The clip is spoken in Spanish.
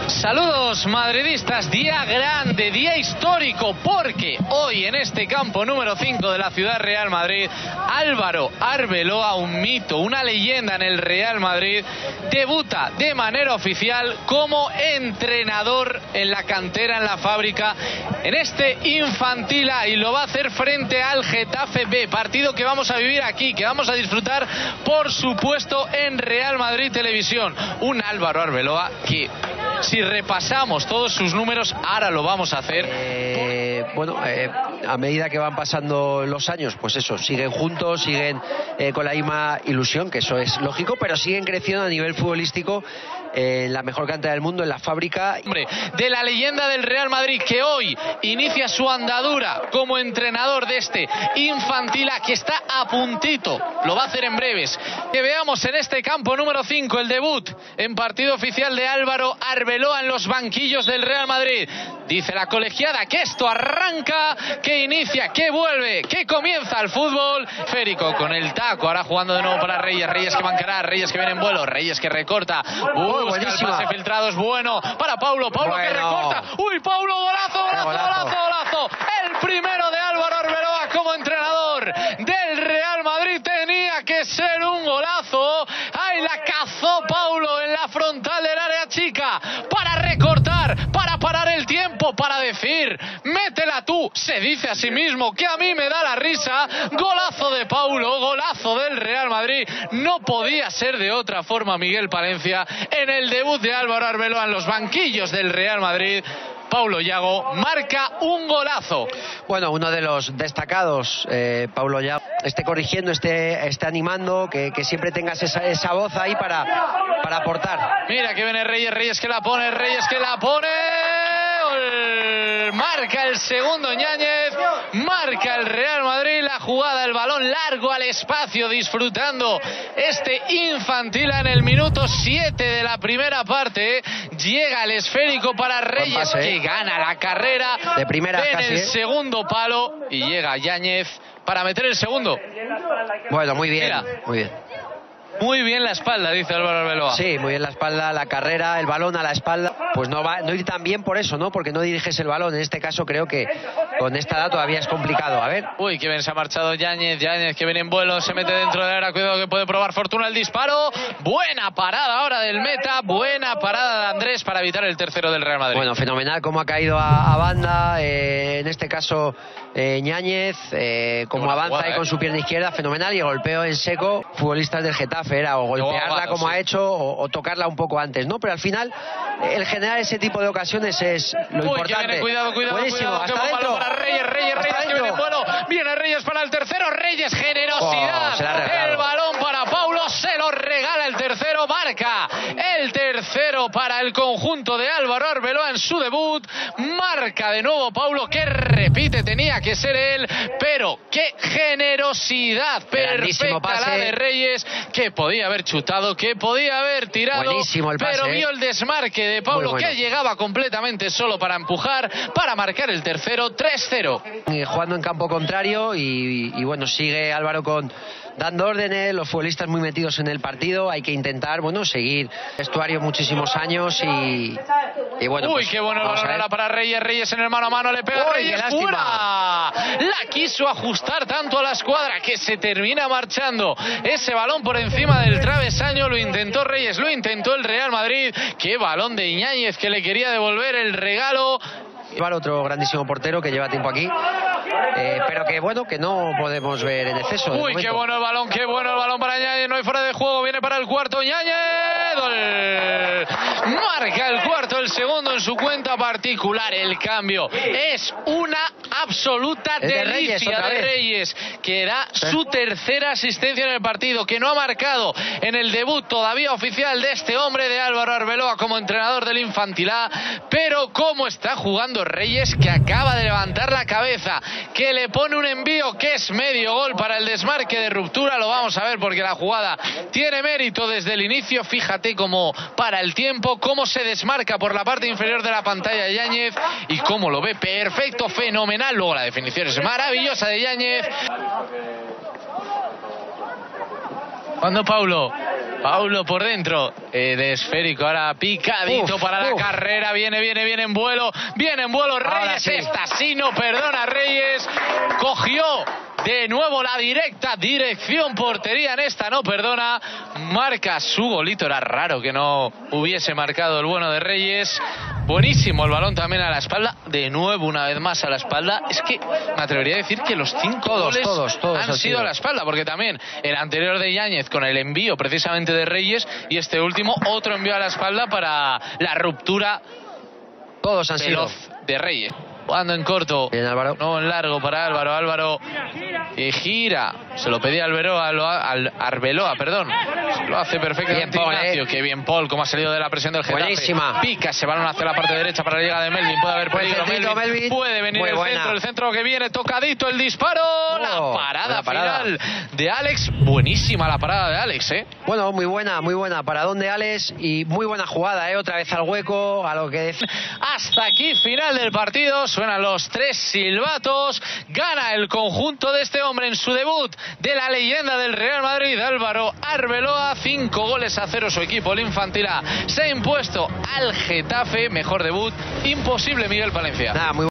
Saludos madridistas, día grande, día histórico, porque hoy en este campo número 5 de la Ciudad Real Madrid, Álvaro Arbeloa, un mito, una leyenda en el Real Madrid, debuta de manera oficial como entrenador en la cantera, en la fábrica, en este Infantil A, y lo va a hacer frente al Getafe B, partido que vamos a vivir aquí, que vamos a disfrutar, por supuesto, en Real Madrid Televisión. Un Álvaro Arbeloa que, si repasamos todos sus números, ahora lo vamos a hacer. A medida que van pasando los años, pues eso, siguen juntos, siguen con la misma ilusión, que eso es lógico, pero siguen creciendo a nivel futbolístico en la mejor cantera del mundo, en la fábrica. Hombre, de la leyenda del Real Madrid, que hoy inicia su andadura como entrenador de este Infantil A, que está a puntito, lo va a hacer en breves. Que veamos en este campo número 5 el debut en partido oficial de Álvaro Arbeloa en los banquillos del Real Madrid. Dice la colegiada que esto arranca, que inicia, que vuelve, que comienza el fútbol. Férico con el taco, ahora jugando de nuevo para Reyes. Reyes que bancará, Reyes que viene en vuelo, Reyes que recorta. Busca el pase filtrado, es bueno para Paulo. Paulo que recorta. ¡Uy, Paulo! ¡Golazo! El primero de Álvaro Arbeloa como entrenador del Real Madrid. Tenía que ser un golazo. ¡Ahí la cazó Paulo en la frontal del área chica! Para recortar, para parar el tiempo, para decir, métela tú. Se dice a sí mismo, que a mí me da la risa. Golazo de Paulo, golazo del Real Madrid. No podía ser de otra forma, Miguel Palencia, en el debut de Álvaro Arbeloa en los banquillos del Real Madrid. Paulo Yago marca un golazo. Bueno, uno de los destacados, Paulo Yago, esté corrigiendo, esté animando, que siempre tengas esa voz ahí para aportar. Mira que viene Reyes que la pone, marca el segundo Ñáñez, marca el Real Madrid. La jugada, el balón largo al espacio, disfrutando este Infantil A en el minuto 7 de la primera parte. Llega el esférico para Reyes, que gana la carrera de primera en casi, el segundo palo, y llega Ñáñez para meter el segundo. Bueno, muy bien, Mira. muy bien. Muy bien la espalda, dice Álvaro Arbeloa. Sí, muy bien la espalda, la carrera, el balón a la espalda. Pues no ir tan bien por eso, ¿no? Porque no diriges el balón. En este caso creo que con esta edad todavía es complicado. A ver. Uy, que bien se ha marchado Ñáñez que viene en vuelo, se mete dentro del área. Cuidado que puede probar fortuna el disparo. Buena parada ahora del meta, buena parada de Andrés para evitar el tercero del Real Madrid. Bueno, fenomenal cómo ha caído a banda, en este caso Ñáñez, como avanza ahí con su pierna izquierda, fenomenal, y golpeo en seco. Futbolistas del Getafe era o golpearla como ha hecho o tocarla un poco antes, ¿no? Pero al final el generar ese tipo de ocasiones es lo importante. Cuidado, buenísimo, hasta adentro. Para Reyes que viene en vuelo, viene Reyes para el tercero, Reyes, generosidad, el balón para Paulo, se lo regala el tercero, marca el tercero para el conjunto de Álvaro Arbeloa en su debut, marca de nuevo Paulo, que repite, tenía que ser él, pero qué generosidad, perfecta la de Reyes, que podía haber chutado, que podía haber tirado. Buenísimo el pase, pero vio el desmarque de Paulo, bueno, que llegaba completamente solo para empujar, para marcar el tercero. 3-0. Jugando en campo contrario y bueno, sigue Álvaro dando órdenes, los futbolistas muy metidos en el partido. Hay que intentar, seguir vestuario muchísimos años y bueno. Uy, qué bueno el balón era para Reyes en el mano a mano, le pega Reyes, fuera. La quiso ajustar tanto a la escuadra que se termina marchando ese balón por encima del travesaño. Lo intentó Reyes, lo intentó el Real Madrid. Qué balón de Ñáñez, que le quería devolver el regalo. Otro grandísimo portero que lleva tiempo aquí, pero que no podemos ver en exceso. Uy, qué bueno el balón para Ñáñez, no hay fuera de juego, viene para el cuarto Ñáñez, marca el cuarto, el segundo en su cuenta particular. El cambio es una absoluta delicia de Reyes, que da su tercera asistencia en el partido, que no ha marcado en el debut todavía oficial de este hombre, de Álvaro Arbeloa como entrenador del Infantil A. Pero cómo está jugando Reyes, que acaba de levantar la cabeza, que le pone un envío que es medio gol para el desmarque de ruptura. Lo vamos a ver porque la jugada tiene mérito desde el inicio. Fíjate cómo para el tiempo, cómo se desmarca por la parte inferior de la pantalla Ñáñez y cómo lo ve perfecto, fenomenal. Luego la definición es maravillosa de Ñáñez. Cuando Paulo Paulo por dentro, de esférico, ahora picadito para la carrera, viene en vuelo Reyes, sí. esta sí no perdona Reyes, cogió de nuevo la dirección portería, en esta no perdona, marca su golito, era raro que no hubiese marcado el bueno de Reyes. Buenísimo el balón también a la espalda, de nuevo una vez más a la espalda. Es que me atrevería a decir que los 5 goles todos han sido a la espalda, porque también el anterior de Yáñez con el envío precisamente de Reyes y este último otro envío a la espalda para la ruptura todos han sido de Reyes. Jugando en corto, bien, Álvaro. No en largo para Álvaro que gira, se lo pedía Arbeloa, perdón, se lo hace perfectamente bien, Ignacio, que bien Paul, como ha salido de la presión del Getafe. Buenísima. Pica ese balón hacia la parte derecha para la llegada de Melvin, puede haber peligro, Melvin. Puede venir el centro que viene, tocadito el disparo, la parada final de Alex, buenísima la parada de Alex, Bueno, muy buena, paradón de Alex y muy buena jugada, otra vez al hueco, a lo que decía. Hasta aquí final del partido, suenan los 3 silbatos, gana el conjunto de este hombre en su debut de la leyenda del Real Madrid, Álvaro Arbeloa, 5-0 su equipo, el Infantil A se ha impuesto al Getafe, mejor debut imposible, Miguel Palencia. Nada, muy